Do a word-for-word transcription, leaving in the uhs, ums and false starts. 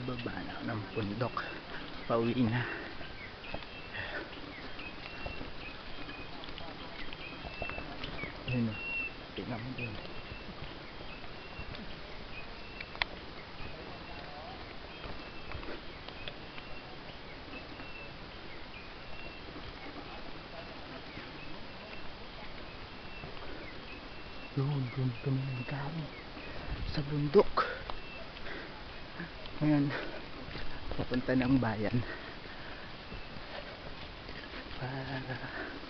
baba na ng bundok, pauwi na. Ayun o, tingnan mo dun. Doon, doon kami nagkami sa bundok. Ngayon papunta ng bayan para